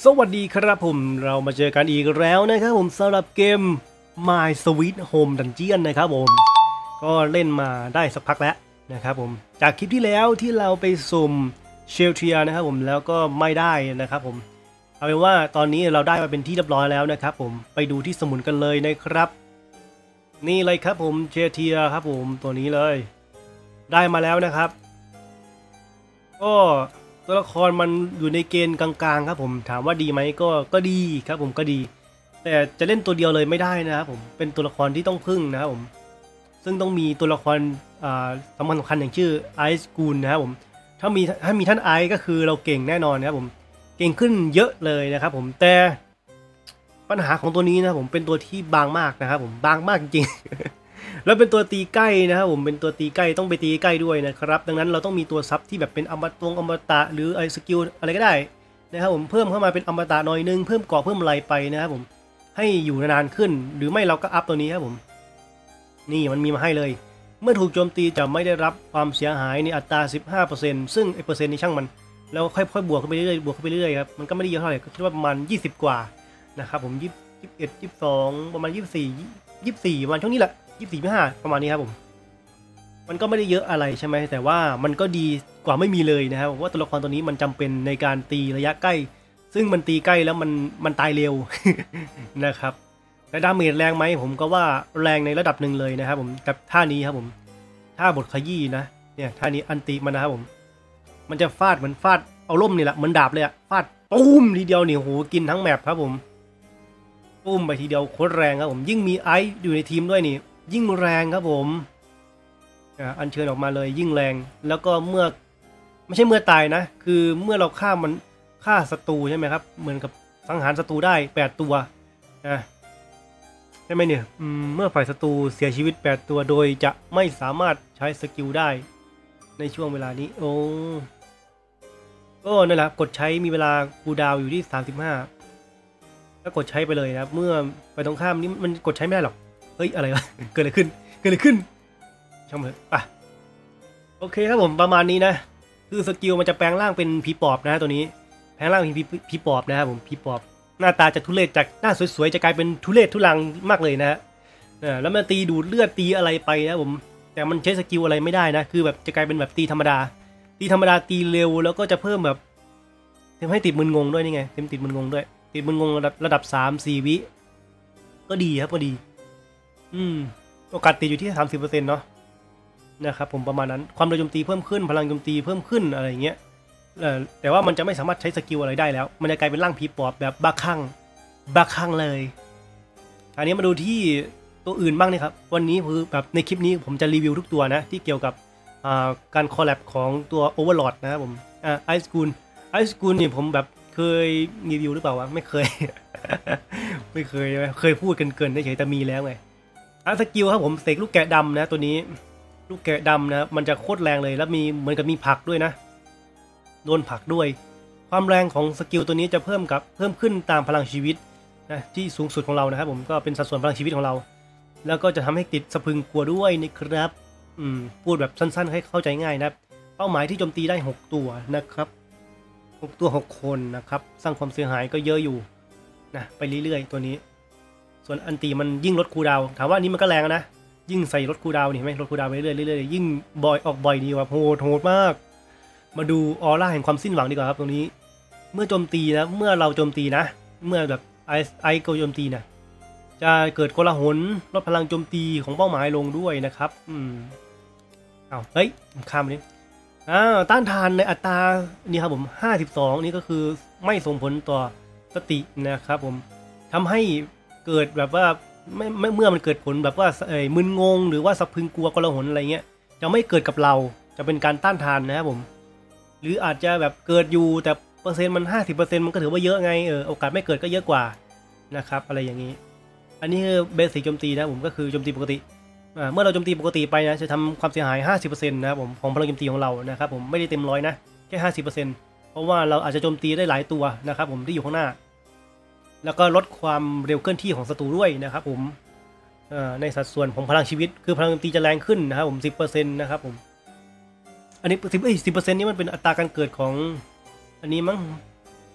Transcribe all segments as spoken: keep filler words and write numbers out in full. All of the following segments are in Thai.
สวัสดีครับผมเรามาเจอกันอีกแล้วนะครับผมสำหรับเกม My Sweet Home Dungeon นะครับผมก็เล่นมาได้สักพักแล้วนะครับผมจากคลิปที่แล้วที่เราไปสุ่มเชลเทียนะครับผมแล้วก็ไม่ได้นะครับผมเอาเป็นว่าตอนนี้เราได้มาเป็นที่เรียบร้อยแล้วนะครับผมไปดูที่สมุนกันเลยนะครับนี่เลยครับผมเชลเทียครับผมตัวนี้เลยได้มาแล้วนะครับก็ตัวละครมันอยู่ในเกณฑ์กลางๆครับผมถามว่าดีไหมก็ก็ดีครับผมก็ดีแต่จะเล่นตัวเดียวเลยไม่ได้นะครับผมเป็นตัวละครที่ต้องพึ่งนะครับผมซึ่งต้องมีตัวละครสำคัญสำคัญอย่างชื่อไอซ์กูลนะครับผมถ้ามีถ้ามีท่านไอซ์ก็คือเราเก่งแน่นอนนะครับผมเก่งขึ้นเยอะเลยนะครับผมแต่ปัญหาของตัวนี้นะผมเป็นตัวที่บางมากนะครับผมบางมากจริงแล้วเป็นตัวตีใกล้นะครับผมเป็นตัวตีใกล้ต้องไปตีใกล้ด้วยนะครับดังนั้นเราต้องมีตัวซับที่แบบเป็นอมตะอมตะหรือไอสกิลอะไรก็ได้นะครับผมเพิ่มเข้ามาเป็นอมตะหน่อยนึงเพิ่มเกาะเพิ่มอะไรไปนะครับผมให้อยู่นานๆขึ้นหรือไม่เราก็อัพตัวนี้ครับผมนี่มันมีมาให้เลยเมื่อถูกโจมตีจะไม่ได้รับความเสียหายในอัตรา สิบห้าเปอร์เซ็นต์ ซึ่งไอเปอร์เซ็นต์นี่ช่างมันแล้วค่อยๆบวกขึ้นไปเรื่อยๆบวกขึ้นไปเรื่อยๆครับมันก็ไม่ได้เยอะเท่าไหร่ก็คิดว่าประมาณยี่สิบกว่านะครับผมยี่สิบเอ็ด ยี่สิบสองประมาณยี่สิบสี่ ยี่สิบสี่ประมาณช่วงนี้แหละยี่สิบสี่ ยี่สิบห้าประมาณนี้ครับผมมันก็ไม่ได้เยอะอะไรใช่ไหมแต่ว่ามันก็ดีกว่าไม่มีเลยนะครับว่าตัวละครตัวนี้มันจำเป็นในการตีระยะใกล้ซึ่งมันตีใกล้แล้วมันมันตายเร็ว นะครับและดาเมจแรงไหมผมก็ว่าแรงในระดับหนึ่งเลยนะครับผมกับท่านี้ครับผมท่าบทขยี้นะเนี่ยท่านี้อันติมันนะครับผมมันจะฟาดเหมือนฟาดเอาล่มนี่แหละเหมือนดาบเลยอะฟาดปุ้มทีเดียวนี่โหกินทั้งแมปครับผมปุ้มไปทีเดียวโคตรแรงครับผมยิ่งมีไอซ์อยู่ในทีมด้วยนี่ยิ่งแรงครับผมอัญเชิญออกมาเลยยิ่งแรงแล้วก็เมื่อไม่ใช่เมื่อตายนะคือเมื่อเราฆ่ามันฆ่าศัตรูใช่ไหมครับเหมือนกับสังหารศัตรูได้แปดตัวนะใช่ไหมเนี่ยเมื่อฝ่ายศัตรูเสียชีวิตแปดตัวโดยจะไม่สามารถใช้สกิลได้ในช่วงเวลานี้โอ้ก็นั่นแหละกดใช้มีเวลาคูลดาวน์อยู่ที่สามสิบห้าก็กดใช้ไปเลยนะเมื่อไปตรงข้ามนี้มันกดใช้ไม่ได้หรอกเฮ้ยอะไรวะเกิดอะไรขึ้นเกิดอะไรขึ้นช่างมันอ่ะโอเคครับผมประมาณนี้นะคือสกิลมันจะแปลงร่างเป็นผีปอบนะตัวนี้แปลงร่างเป็นผีผีปอบนะครับผมผีปอบหน้าตาจะทุเรศจากหน้าสวยๆจะกลายเป็นทุเรศทุลังมากเลยนะฮะแล้วมันตีดูดเลือดตีอะไรไปนะผมแต่มันใช้สกิลอะไรไม่ได้นะคือแบบจะกลายเป็นแบบตีธรรมดาตีธรรมดาตีเร็วแล้วก็จะเพิ่มแบบทำให้ติดมึนงงด้วยนี่ไงเต็มติดมึนงงด้วยติดมึนงงระดับระดับสามสี่วิก็ดีครับก็ดีอืมโอกาสติดอยู่ที่ สามสิบเปอร์เซ็นต์ เนาะนะครับผมประมาณนั้นความเร็วโจมตีเพิ่มขึ้นพลังโจมตีเพิ่มขึ้นอะไรอย่างเงี้ยแต่ว่ามันจะไม่สามารถใช้สกิลอะไรได้แล้วมันจะกลายเป็นร่างผีปอบแบบบ้าคลั่งบ้าคลั่งเลยอันนี้มาดูที่ตัวอื่นบ้างนะครับวันนี้คือแบบในคลิปนี้ผมจะรีวิวทุกตัวนะที่เกี่ยวกับการคอลแลบของตัว Overlord นะครับผมไอซ์กูลไอซ์กูลเนี่ยผมแบบเคยรีวิวหรือเปล่าวะไม่เคย ไม่เคยเคยพูดกันเกินได้เฉยแต่มีแล้วไงอันสกิลครับผมเสกลูกแกะดำนะตัวนี้ลูกแกะดำนะมันจะโคตรแรงเลยแล้วมีเหมือนกับมีผักด้วยนะโดนผักด้วยความแรงของสกิลตัวนี้จะเพิ่มกับเพิ่มขึ้นตามพลังชีวิตนะที่สูงสุดของเรานะครับผมก็เป็นสัดส่วนพลังชีวิตของเราแล้วก็จะทำให้ติดสะพึงกลัวด้วยนะครับอืมพูดแบบสั้นๆให้เข้าใจง่ายนะเป้าหมายที่โจมตีได้หกตัวนะครับหกตัวหกคนนะครับสร้างความเสียหายก็เยอะอยู่นะไปเรื่อยๆตัวนี้ส่วนอันตีมันยิ่งลดคูลดาวน์ถามว่านี้มันก็แรงนะยิ่งใส่ลดคูลดาวน์นี่เห็นไหมลดคูลดาวน์ไปเรื่อยๆเรื่อยๆยิ่งบ่อยออกบ่อยดีว่าโหดโหดมากมาดูออร่าแห่งความสิ้นหวังดีกว่าครับตรงนี้เมื่อโจมตีนะเมื่อเราโจมตีนะเมื่อแบบไอไอโกโจมตีนะจะเกิดโกลาหลลดพลังโจมตีของเป้าหมายลงด้วยนะครับอืมอ้าวเฮ้ยข้ามนี้อ่าต้านทานในอัตรานี่ครับผมห้าสิบสองนี่ก็คือไม่ส่งผลต่อสตินะครับผมทำให้เกิดแบบว่าไม่ไม่เมื่อมันเกิดผลแบบว่าเอ้ยมึนงงหรือว่าสะพึงกลัวกลาหลอะไรเงี้ยจะไม่เกิดกับเราจะเป็นการต้านทานนะครับผมหรืออาจจะแบบเกิดอยู่แต่เปอร์เซ็นต์มัน ห้าสิบเปอร์เซ็นต์ มันก็ถือว่าเยอะไงเออโอกาสไม่เกิดก็เยอะกว่านะครับอะไรอย่างนี้อันนี้คือเบสิกโจมตีนะผมก็คือโจมตีปกติอ่าเมื่อเราโจมตีปกติไปนะจะทำความเสียหาย ห้าสิบเปอร์เซ็นต์ นะครับผมของพลังโจมตีของเรานะครับผมไม่ได้เต็มร้อยนะแค่ ห้าสิบเปอร์เซ็นต์ เพราะว่าเราอาจจะโจมตีได้หลายตัวนะครับผมที่อยู่ข้างหน้าแล้วก็ลดความเร็วเคลื่อนที่ของศัตรูด้วยนะครับผมในสัดส่วนของพลังชีวิตคือพลังโจมตีจะแรงขึ้นนะครับผม สิบเปอร์เซ็นต์ นะครับผมอันนี้สิบเอ้ย สิบเปอร์เซ็นต์ นี่มันเป็นอัตราการเกิดของอันนี้มั้ง เ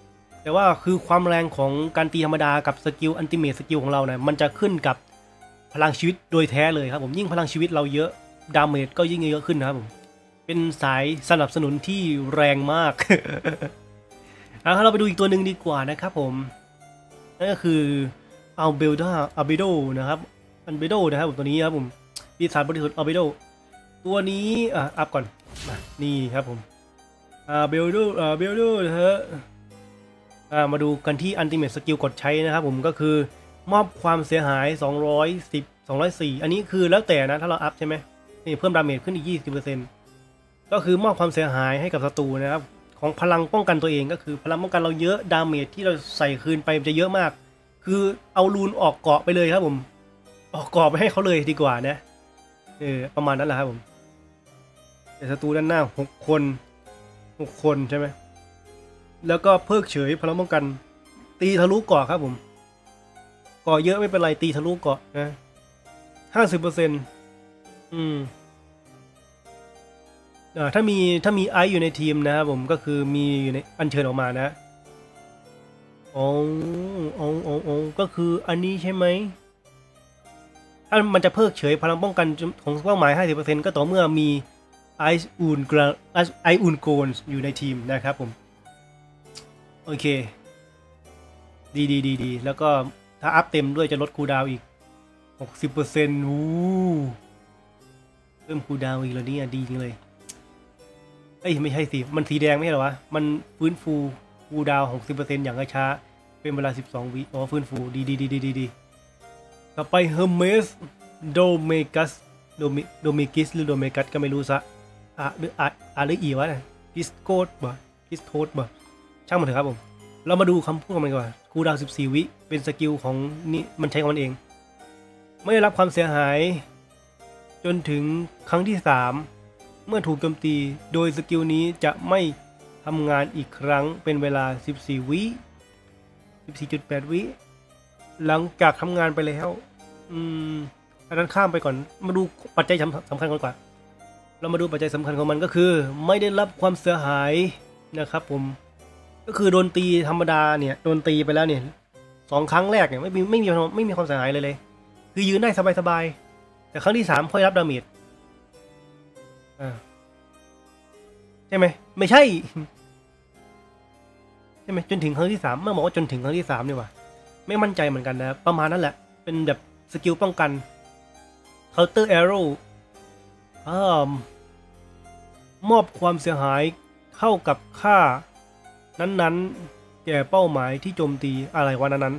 แต่ว่าคือความแรงของการตีธรรมดากับสกิลอัลติเมทสกิลของเราเนี่ยมันจะขึ้นกับพลังชีวิตโดยแท้เลยครับผมยิ่งพลังชีวิตเราเยอะดาเมจก็ยิ่งเยอะขึ้นนะครับผมเป็นสายสนับสนุนที่แรงมาก เอาเราไปดูอีกตัวหนึ่งดีกว่านะครับผมนั่นก็คืออัลเบลดาอัลเบโดนะครับอัลเบโดนะครับผมตัวนี้ครับผมปีศาจบริสุทธิ์อัลเบโดตัวนี้อ่ะอัพก่อนนี่ครับผมอัลเบลโดอัลเบลโดนะฮะมาดูกันที่อัลติเมทสกิลกดใช้นะครับผมก็คือมอบความเสียหายสองร้อยสิบ สองร้อยสี่อันนี้คือแล้วแต่นะถ้าเราอัพใช่ไหมนี่เพิ่มดาเมจขึ้นอีก ยี่สิบเปอร์เซ็นต์ ก็คือมอบความเสียหายให้กับศัตรูนะครับของพลังป้องกันตัวเองก็คือพลังป้องกันเราเยอะดาเมจที่เราใส่คืนไปจะเยอะมากคือเอารูนออกเกาะไปเลยครับผมออกเกาะไปให้เขาเลยดีกว่านะเออประมาณนั้นแหละครับผมแต่ศัตรูด้านหน้าหกคนหกคนใช่ไหมแล้วก็เพิกเฉยพลังป้องกันตีทะลุเกาะครับผมเกาะเยอะไม่เป็นไรตีทะลุเกาะนะห้าสิบเปอร์เซ็นต์อืมอ่าถ้ามีถ้ามีไอซ์อยู่ในทีมนะครับผมก็คือมีอยู่ในอัญเชิญออกมานะอ๋ออ๋ออ๋ออ๋อก็คืออันนี้ใช่ไหมถ้ามันจะเพิกเฉยพลังป้องกันของเป้าหมาย ห้าสิบเปอร์เซ็นต์ ก็ต่อเมื่อมีไอซ์อูนกราไอซ์อูนโกนอยู่ในทีมนะครับผมโอเคดีดีดีดีแล้วก็ถ้าอัพเต็มด้วยจะลดคูลดาวน์อีก หกสิบเปอร์เซ็นต์ อู้เพิ่มคูลดาวน์อีกแล้วเนี่ยดีจริงเลยเอ้ยไม่ใช่สิมันสีแดงไม่ใช่หรอวะมันฟื้นฟูคูลดาวน์ หกสิบเปอร์เซ็นต์ อย่างช้าเป็นเวลาสิบสองวิอ๋อฟื้นฟูดีดีดีดีดีดีต่อไปเฮอร์เมสโดเมกัสโดมิโดเมกิสหรือโดเมกัสก็ไม่รู้ซะอ่ะหรืออ่ะอ่ะหรืออีวะเนี่ยกิสโกดบ่กิสโทสบ่ช่างมันเถอะครับผมเรามาดูคำพูดของมันก่อนคูลดาวน์สิบสี่วิเป็นสกิลของนี่มันใช้ของมันเองไม่ได้รับความเสียหายจนถึงครั้งที่สามเมื่อถูกโจมตีโดยสกิลนี้จะไม่ทำงานอีกครั้งเป็นเวลาสิบสี่วิ สิบสี่จุดแปด วิหลังจากทำงานไปแล้วอืมอันนั้นข้ามไปก่อนมาดูปัจจัยสำคัญก่อนกว่าเรามาดูปัจจัยสำคัญของมันก็คือไม่ได้รับความเสียหายนะครับผมก็คือโดนตีธรรมดาเนี่ยโดนตีไปแล้วเนี่ยสองครั้งแรกเนี่ยไม่มีไม่มีไม่มีความเสียหายเลยเลยคือยืนได้สบายๆแต่ครั้งที่สามค่อยรับดาเมจอ่าใช่ไหมไม่ใช่ใช่ไหมจนถึงครั้งที่สามเมื่อบอกว่าจนถึงครั้งที่สามนี่ว่ะไม่มั่นใจเหมือนกันนะประมาณนั้นแหละเป็นแบบสกิลป้องกัน counter arrow อ่ามอบความเสียหายเท่ากับค่านั้นๆแก่เป้าหมายที่โจมตีอะไรวะนั้น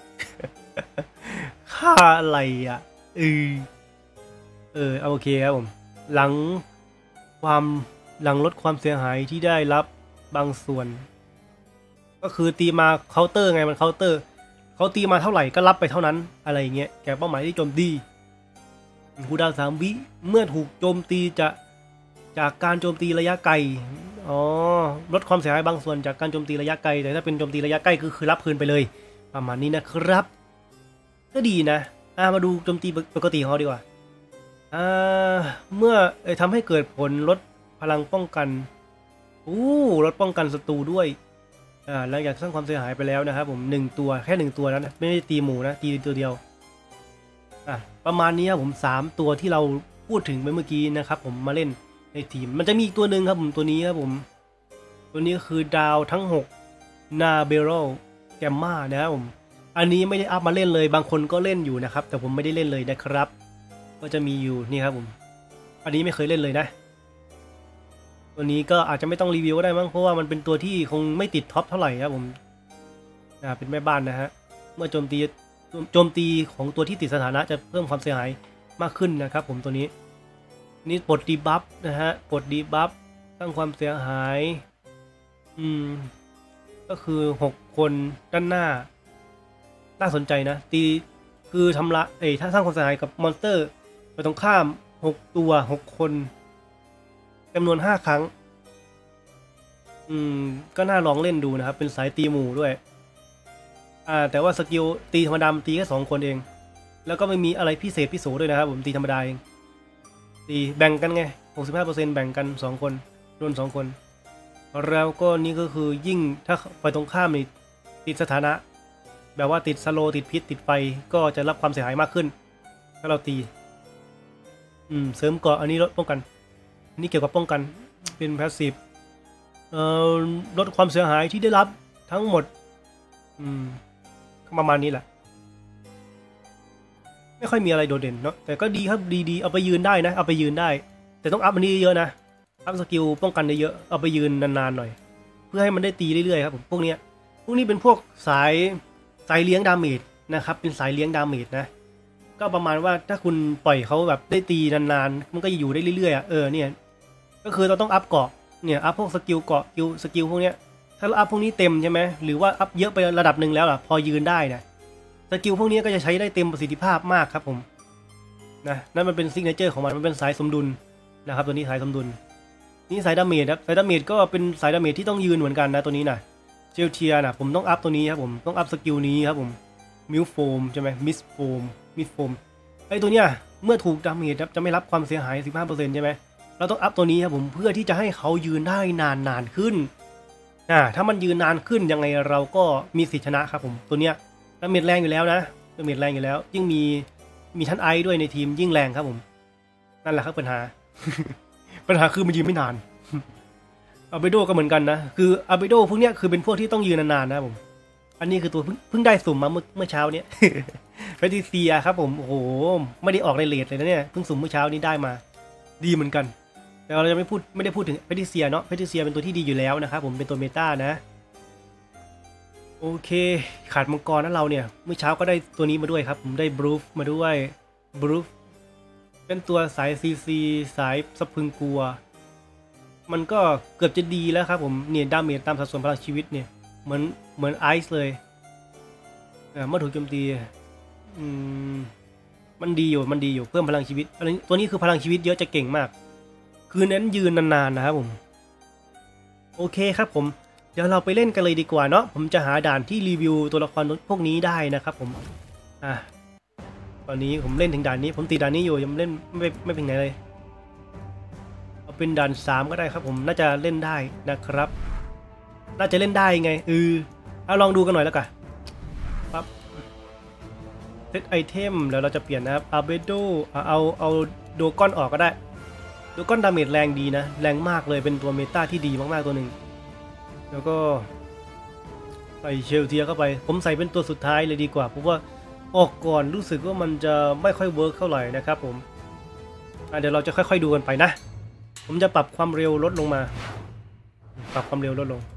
ๆ ค่าอะไรอ่ะเออเออโอเคครับผมหลังความหลังลดความเสียหายที่ได้รับบางส่วนก็คือตีมาเคาน์เตอร์ไงมันเคาน์เตอร์เขาตีมาเท่าไหร่ก็รับไปเท่านั้นอะไรอย่างเงี้ยแก่เป้าหมายที่โจมตีคูลดาวน์สามวิเมื่อถูกโจมตีจะจากการโจมตีระยะไกลอ๋อลดความเสียหายบางส่วนจากการโจมตีระยะไกลแต่ถ้าเป็นโจมตีระยะใกล้คือคือรับคืนไปเลยประมาณนี้นะครับก็ดีนะอ่ามาดูโจมตีปกติของเขาดีกว่าอ่าเมื่อทำให้เกิดผลลดพลังป้องกันอู้ลดป้องกันศัตรูด้วยอ่าหลังจากสร้างความเสียหายไปแล้วนะครับผมหนึ่งตัวแค่หนึ่งตัวนะไม่ได้ตีหมูนะตีตัวเดียวอ่ะประมาณนี้ครับผมสามตัวที่เราพูดถึงไปเมื่อกี้นะครับผมมาเล่นในทีมมันจะมีอีกตัวหนึ่งครับผมตัวนี้ครับผมตัวนี้คือดาวทั้งหกนาเบโรแกมมานะครับผมอันนี้ไม่ได้อัพมาเล่นเลยบางคนก็เล่นอยู่นะครับแต่ผมไม่ได้เล่นเลยนะครับก็จะมีอยู่นี่ครับผมอันนี้ไม่เคยเล่นเลยนะตัวนี้ก็อาจจะไม่ต้องรีวิวก็ได้มั้งเพราะว่ามันเป็นตัวที่คงไม่ติดท็อปเท่าไหร่ครับผมอ่าเป็นแม่บ้านนะฮะเมื่อโจมตีโจมตีของตัวที่ติดสถานะจะเพิ่มความเสียหายมากขึ้นนะครับผมตัวนี้นี่ปลดดีบัฟนะฮะปลดดีบัฟสร้างความเสียหายอืมก็คือหกคนด้านหน้าน่าสนใจนะตีคือทำละเอ้ถ้าสร้างความเสียหายกับมอนสเตอร์ไปตรงข้ามหกตัวหกคนจำนวนห้าครั้งอืมก็น่าลองเล่นดูนะครับเป็นสายตีหมู่ด้วยอ่าแต่ว่าสกิลตีธรรมดาตีแค่สองคนเองแล้วก็ไม่มีอะไรพิเศษพิโสด้วยนะครับผมตีธรรมดาเองตีแบ่งกันไง หกสิบห้าเปอร์เซ็นต์ แบ่งกันสองคนโดนสองคนแล้วก็นี่ก็คือยิ่งถ้าไปตรงข้ามนี่ติดสถานะแบบว่าติดสโลติดพิษติดไฟก็จะรับความเสียหายมากขึ้นถ้าเราตีอืมเสริมเกราะอันนี้ลดป้องกันอันนี้เกี่ยวกับป้องกันเป็นแพสซีฟเอ่อลดความเสียหายที่ได้รับทั้งหมดอืมประมาณนี้แหละไม่ค่อยมีอะไรโดดเด่นเนาะแต่ก็ดีครับดีๆเอาไปยืนได้นะเอาไปยืนได้แต่ต้องอัพอันนี้เยอะนะอัพสกิลป้องกันเยอะเอาไปยืนนานๆหน่อยเพื่อให้มันได้ตีเรื่อยๆครับผมพวกเนี้ยพวกนี้เป็นพวกสายสายเลี้ยงดาเมจนะครับเป็นสายเลี้ยงดาเมจนะก็ประมาณว่าถ้าคุณปล่อยเขาแบบได้ตีนานๆมันก็อยู่ได้เรื่อยๆอ่ะเออเนี่ยก็คือเราต้องอัพเกาะเนี่ยอัพพวกสกิลเกาะสกิลสกิลพวกเนี้ยถ้าเราอัพพวกนี้เต็มใช่ไหมหรือว่าอัพเยอะไประดับหนึ่งแล้วล่ะพอยืนได้นะสกิลพวกนี้ก็จะใช้ได้เต็มประสิทธิภาพมากครับผมนะนั่นมันเป็นซิกเนเจอร์ของมันมันเป็นสายสมดุลนะครับตัวนี้สายสมดุลนี่สายดาเมจครับสายดาเมจก็เป็นสายดาเมจที่ต้องยืนเหมือนกันนะตัวนี้นะเจลเทียนะผมต้องอัพตัวนี้ครับผมต้องอัพสกิลนี้ครับผมมิลโฟมใช่ไหมมิสโฟมมิสโฟมไอตัวเนี้ยเมื่อถูกดาเมจครับจะไม่รับความเสียหาย สิบห้าเปอร์เซ็นต์ ใช่ไหมเราต้องอัพตัวนี้ครับผมเพื่อที่จะให้เขายืนได้นานนานขึ้นอ่าถ้ามันยืนนานขึ้นยังไงเราก็มีสิทธิชนะครับผมตัวเนี้ยดาเมจแรงอยู่แล้วนะดาเมจแรงอยู่แล้วยิ่งมีมีท่านไอด้วยในทีมยิ่งแรงครับผมนั่นแหละครับปัญหา ปัญหาคือมันยืนไม่นานอาเบโดก็เหมือนกันนะคืออาเบโดพวกเนี้ยคือเป็นพวกที่ต้องยืนนานๆนะผมอันนี้คือตัวเพิ่งได้สุ่มมาเมื่อเมื่อเช้าเนี้ย แพทริเซียครับผมโอ้โหไม่ได้ออกในเลทเลยนะเนี่ยเพิ่งสุ่มเมื่อเช้านี้ได้มาดีเหมือนกันแต่เราจะไม่พูดไม่ได้พูดถึงแพทริเซียเนาะแพทริเซียเป็นตัวที่ดีอยู่แล้วนะครับผมเป็นตัวเมตานะโอเคขาดมังกรนั้นเราเนี่ยเมื่อเช้าก็ได้ตัวนี้มาด้วยครับผมได้บรูฟมาด้วยบรูฟเป็นตัวสายซีซีสายสะพึงกลัวมันก็เกือบจะดีแล้วครับผมเนี่ยดาเมจตามสัดส่วนพลังชีวิตเนี่ยเหมือนเหมือนไอซ์เลยเมื่อถูกโจมตีอืมมันดีอยู่มันดีอยู่เพิ่มพลังชีวิตอันนี้ตัวนี้คือพลังชีวิตเยอะจะเก่งมากคือเน้นยืนนานๆนะครับผมโอเคครับผมเดี๋ยวเราไปเล่นกันเลยดีกว่าเนาะผมจะหาด่านที่รีวิวตัวละครพวกนี้ได้นะครับผมอ่ะตอนนี้ผมเล่นถึงด่านนี้ผมตีด่านนี้อยู่ยังเล่นไม่ไม่เป็นไหนเลยเอาเป็นด่านสามก็ได้ครับผมน่าจะเล่นได้นะครับน่าจะเล่นได้ไงเออเอาลองดูกันหน่อยแล้วกันปั๊บเซตไอเทมแล้วเราจะเปลี่ยนนะครับอาเบโดเอาเอาโดก้อนออกก็ได้โดก้อนดาเมจแรงดีนะแรงมากเลยเป็นตัวเมตาที่ดีมากๆตัวหนึ่งแล้วก็ใส่เชลเทียเข้าไปผมใส่เป็นตัวสุดท้ายเลยดีกว่าเพราะว่าออกก่อนรู้สึกว่ามันจะไม่ค่อยเวิร์กเท่าไหร่นะครับผมเดี๋ยวเราจะค่อยๆดูกันไปนะผมจะปรับความเร็วลดลงมาปรับความเร็วลดลง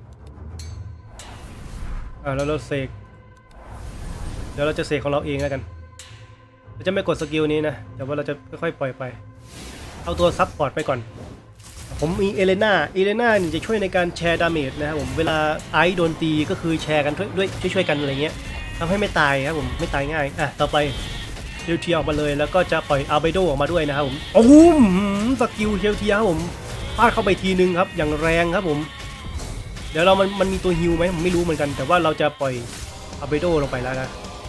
อ่าแล้วเราเสกเดี๋ยวเราจะเสกของเราเองแล้วกันเราจะไม่กดสกิลนี้นะแต่ว่าเราจะค่อยๆปล่อยไปเอาตัวซับพอร์ตไปก่อนผมมีเอเลน่าเอเลน่าจะช่วยในการแชร์ดาเมจนะครับผมเวลาไอซ์โดนตีก็คือแชร์กันด้วยช่วยๆกันอะไรเงี้ยทำให้ไม่ตายครับผมไม่ตายง่ายอ่ะต่อไปเชลเทียออกมาเลยแล้วก็จะปล่อยอาเบโดออกมาด้วยนะครับผมโอ้โหสกิลเชลเทียครับผมพลาดเข้าไปทีนึงครับอย่างแรงครับผมเดี๋ยวเรามันมันมีตัวฮิวไหมผมไม่รู้เหมือนกันแต่ว่าเราจะปล่อยอาเบโดลงไปแล้วนะ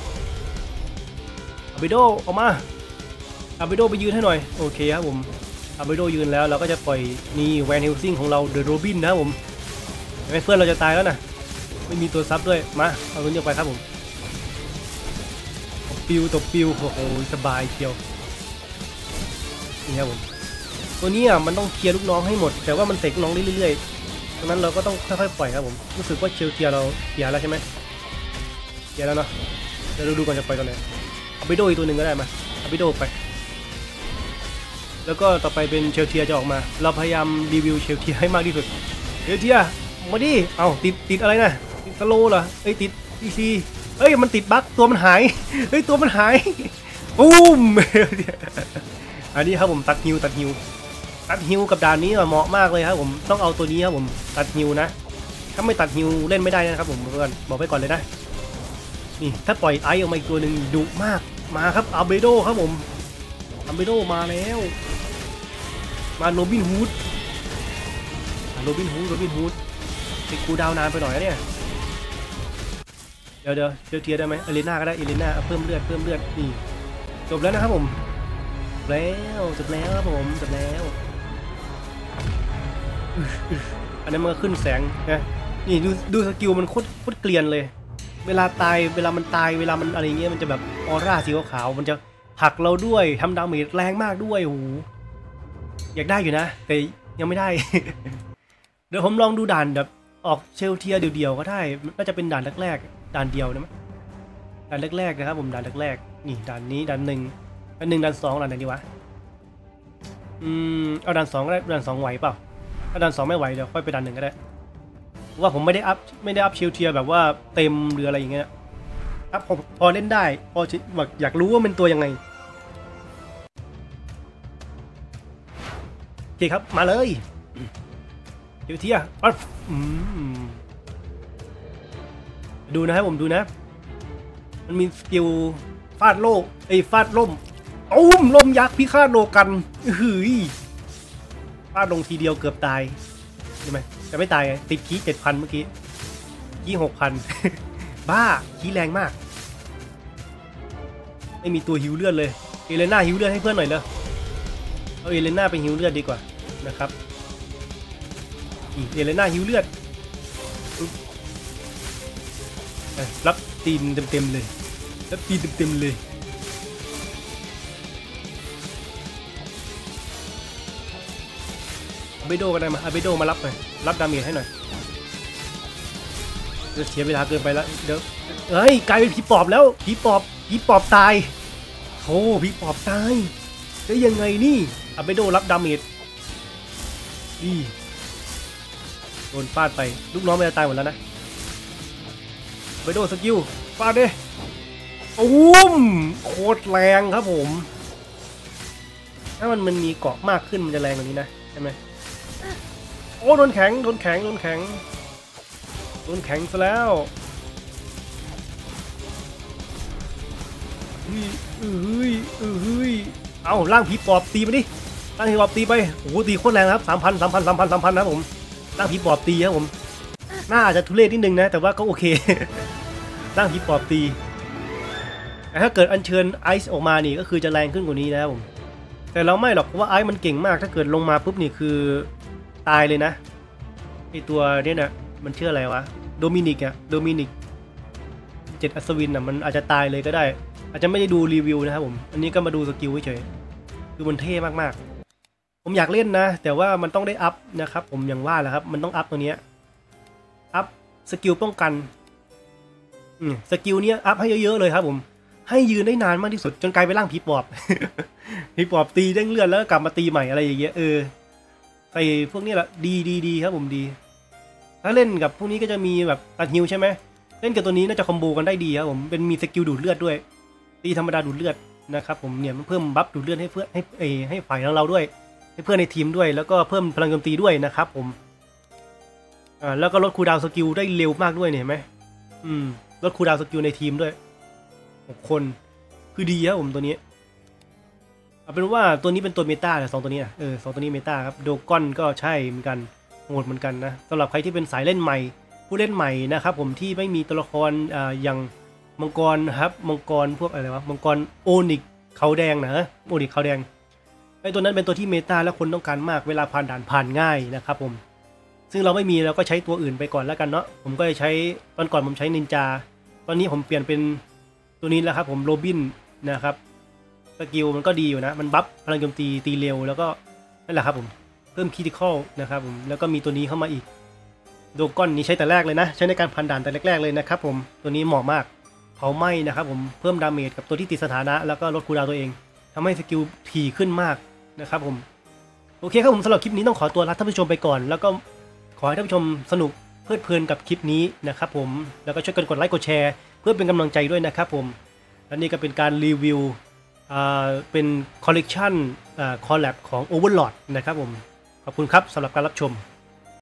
อาเบโดออกมาอาเบโดไปยืนให้หน่อยโอเคครับผมอาเบโดยืนแล้วเราก็จะปล่อยนี่แวนเฮลซิงของเราเดอะโรบินนะผมเห็นไหมเพื่อนเราจะตายแล้วนะไม่มีตัวซับด้วยมาเอาตัวนี้ออกไปครับผมตบปิวตบปิวโอ้โหสบายเชียวนี่ครับผมตัวนี้อ่ะมันต้องเคลียร์ลูกน้องให้หมดแต่ว่ามันเตะลูกน้องเรื่อยๆดังนั้นเราก็ต้องค่อยๆปล่อยครับผมรู้สึกว่าเชลเทียเราเคลียร์แล้วใช่ไหมเคลียร์แล้วเนาะเดี๋ยวเราดูก่อนจะปล่อยตัวไหนอาเบโดอีกตัวหนึ่งก็ได้มาอาเบโดไปแล้วก็ต่อไปเป็นเชลเทียจะออกมาเราพยายามรีวิวเชลเทียให้มากที่สุดเชลเทียมาดิเอ้าติดติดอะไรนะติดสโลเหรอเอ้ยติดอีซีเอ้ยมันติดบั๊กตัวมันหายเฮ้ยตัวมันหายปุ้มอันนี้ครับผมตัดฮิวตัดฮิวตัดฮิวกับด่านนี้เหมาะมากเลยครับผมต้องเอาตัวนี้ครับผมตัดฮิวนะถ้าไม่ตัดฮิวเล่นไม่ได้นะครับผมเพื่อนบอกไปก่อนเลยนะนี่ถ้าปล่อยไอออกมาอีกตัวหนึ่งดุมากมาครับอาเบโดครับผมอาเบโดมาแล้วมาโรบินฮูดโรบินฮูดโรบินฮูดติดกูดาวนานไปหน่อยนะเนี่ยเดี๋ยวเดี๋ยวเจอเทียได้ไหมเอเลน่าก็ได้เอเลน่าเพิ่มเลือดเพิ่มเลือดนี่จบแล้วนะครับผมแล้วจบแล้วครับผมจบแล้วอันนี้มันก็ขึ้นแสงนะนี่ดูดูสกิลมันโคตรโคตรเกลียนเลยเวลาตายเวลามันตายเวลามันอะไรเงี้ยมันจะแบบออร่าสีขาวมันจะผลักเราด้วยทำดาเมจแรงมากด้วยโอ้โหอยากได้อยู่นะแต่ยังไม่ได้ เดี๋ยวผมลองดูด่านแบบออกเชลเทียเดียวๆก็ได้น่าจะเป็นด่านแรกๆด่านเดียวนะมั้ยด่านแรกๆนะครับผมด่านแรกๆนี่ด่านนี้ด่านหนึ่งด่านหนึ่งด่านสองด่านไหนดีวะอืมเอาด่านสองก็ได้ด่านสองไหวเปล่าถ้าด่านสองไม่ไหวเดี๋ยวค่อยไปด่านหนึ่งก็ได้ว่าผมไม่ได้อัพไม่ได้อัพเชลเทียแบบว่าเต็มหรืออะไรอย่างเงี้ยอัพพอพอเล่นได้พอแบบอยากรู้ว่าเป็นตัวยังไงโอเคครับมาเลยเชลเทียปั๊บอืมดูนะครับผมดูนะมันมีสกิลฟาดโล่ไอ้ฟาดล่มอุ้มล่มยักษ์พิฆาตโลกันหือฟาดลงทีเดียวเกือบตายใช่ไหมแต่ไม่ตายติดคีเจ็ดพันเมื่อกี้คีหกพัน บ้าคีแรงมากไม่มีตัวหิวเลือดเลยเอเลน่าหิวเลือดให้เพื่อนหน่อยเลยเอาเอเลน่าไปหิวเลือดดีกว่านะครับเอเลน่าหิวเลือดรับตีนเต็มๆเลยรับตีนเต็มๆเลยอาเบโดก็ได้มาอาเบโดมารับหน่อยรับดาเมจให้หน่อยเดี๋ยวเสียเวลาเกินไปแล้วเดี๋ยวเฮ้ยกลายเป็นผีปอบแล้วผีปอบผีปอบตายโอ้ผีปอบตายได้ยังไงนี่อาเบโดรับดาเมจดีโดนฟาดไปลูกน้องไม่ได้ตายหมดแล้วนะอาเบโดสกิลฟาดดิอุ้มโคตรแรงครับผมถ้ามันมันมีเกาะมากขึ้นมันจะแรงกว่านี้นะใช่ไหมโอ้โดนแข็งโดนแข็งโดนแข็งโดนแข็งซะแล้วเฮ้ยเฮ้ยเฮ้ยเอาล่างผีปอบตีมาดิล่างผีปอบตีไปโอ้โหตีโคตรแรงครับสามพันสามพันสามพันสามพันนะผมล่างผีปอบตีครับผมน่าจะทุเรศนิดนึงนะแต่ว่าก็โอเคล่างผีปอบตีแต่ถ้าเกิดอัญเชิญไอซ์ออกมานี่ก็คือจะแรงขึ้นกว่านี้นะครับผมแต่เราไม่หรอกเพราะว่าไอซ์มันเก่งมากถ้าเกิดลงมาปุ๊บนี่คือตายเลยนะไอตัวเนี้ยนะมันชื่ออะไรวะโดมินิกอะโดมินิกเจ็ดอัศวินอะมันอาจจะตายเลยก็ได้อาจจะไม่ได้ดูรีวิวนะครับผมอันนี้ก็มาดูสกิลเฉยคือมันเท่มากๆผมอยากเล่นนะแต่ว่ามันต้องได้อัพนะครับผมอย่างว่าแหละครับมันต้องอัพตัวเนี้ยอัพสกิลป้องกันอืมสกิลเนี้ยอัพให้เยอะๆเลยครับผมให้ยืนได้นานมากที่สุดจนกลายเป็นร่างผีปอบ ผีปอบตีเด้งเลือดแล้วก็กลับมาตีใหม่อะไรอย่างเงี้ยเออใส่พวกนี้แหละดีดีดีครับผมดีถ้าเล่นกับพวกนี้ก็จะมีแบบตัดฮิวใช่ไหมเล่นกับตัวนี้น่าจะคอมโบกันได้ดีครับผมเป็นมีสกิลดูดเลือดด้วยตีธรรมดาดูดเลือดนะครับผมเนี่ยมันเพิ่มบัฟดูดเลือดให้เพื่อนให้เอให้ฝ่ายของเราด้วยให้เพื่อนในทีมด้วยแล้วก็เพิ่มพลังโจมตีด้วยนะครับผมอ่าแล้วก็ลดคูลดาวน์สกิลได้เร็วมากด้วยเนี่ยเห็นไหมอืมลดคูลดาวน์สกิลในทีมด้วยหกคนคือดีครับผมตัวนี้เอาเป็นว่าตัวนี้เป็นตัวเมตาแต่สองตัวนี้นะเออสองตัวนี้เมตาครับโดกอนก็ใช่เหมือนกันโหดเหมือนกันนะสำหรับใครที่เป็นสายเล่นใหม่ผู้เล่นใหม่นะครับผมที่ไม่มีตัวละครอ่าอย่างมังกรครับมังกรพวกอะไรวะมังกรโอนิกเขาแดงนะฮะโอนิกเขาแดงไอตัวนั้นเป็นตัวที่เมตาและคนต้องการมากเวลาผ่านด่านผ่านง่ายนะครับผมซึ่งเราไม่มีเราก็ใช้ตัวอื่นไปก่อนแล้วกันเนาะผมก็จะใช้ตอนก่อนผมใช้นินจาตอนนี้ผมเปลี่ยนเป็นตัวนี้แล้วครับผมโรบินนะครับสกิลมันก็ดีอยู่นะมันบัฟพลังโจมตีตีเร็วแล้วก็นั่นแหละครับผมเพิ่มคริติคอลนะครับผมแล้วก็มีตัวนี้เข้ามาอีกโดกอนนี้ใช้แต่แรกเลยนะใช้ในการพันด่านแต่แรกๆเลยนะครับผมตัวนี้เหมาะมากเผาไหม้นะครับผมเพิ่มดาเมจกับตัวที่ติดสถานะแล้วก็ลดคูลดาวน์ตัวเองทำให้สกิลถี่ขึ้นมากนะครับผมโอเคครับผมสำหรับคลิปนี้ต้องขอตัวลาท่านผู้ชมไปก่อนแล้วก็ขอให้ท่านผู้ชมสนุกเพลิดเพลินกับคลิปนี้นะครับผมแล้วก็ช่วยกันกดไลค์กดแชร์เพื่อเป็นกำลังใจด้วยนะครับผมและนี่ก็เป็นการรีวิวเป็นคอลเลกชันคอลแลบของ Overlord นะครับผมขอบคุณครับสำหรับการรับชม